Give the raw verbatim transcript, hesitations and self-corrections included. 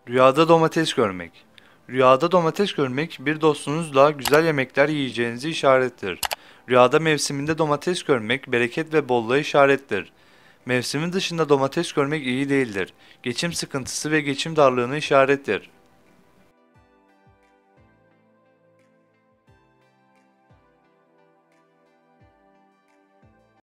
Rüyada domates görmek. Rüyada domates görmek bir dostunuzla güzel yemekler yiyeceğinizi işarettir. Rüyada mevsiminde domates görmek bereket ve bolluğa işarettir. Mevsimin dışında domates görmek iyi değildir. Geçim sıkıntısı ve geçim darlığını işarettir.